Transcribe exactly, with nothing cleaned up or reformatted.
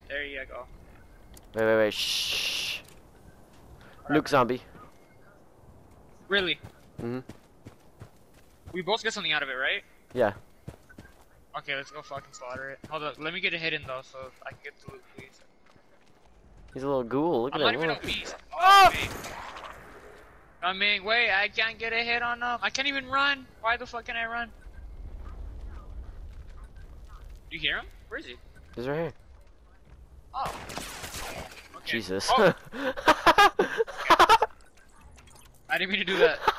There you go. Wait, wait, wait. Shh. Nuke zombie. Really? Mhm. We both get something out of it, right? Yeah. Okay, let's go fucking slaughter it. Hold up, let me get it hidden though, so I can get the loot, please. He's a little ghoul. Look I'm at not him. even Look. a beast. Oh! Wait. I mean, wait, I can't get a hit on them. I can't even run. Why the fuck can I run? Do you hear him? Where is he? He's right here. Oh. Okay. Jesus. Oh. Okay. I didn't mean to do that.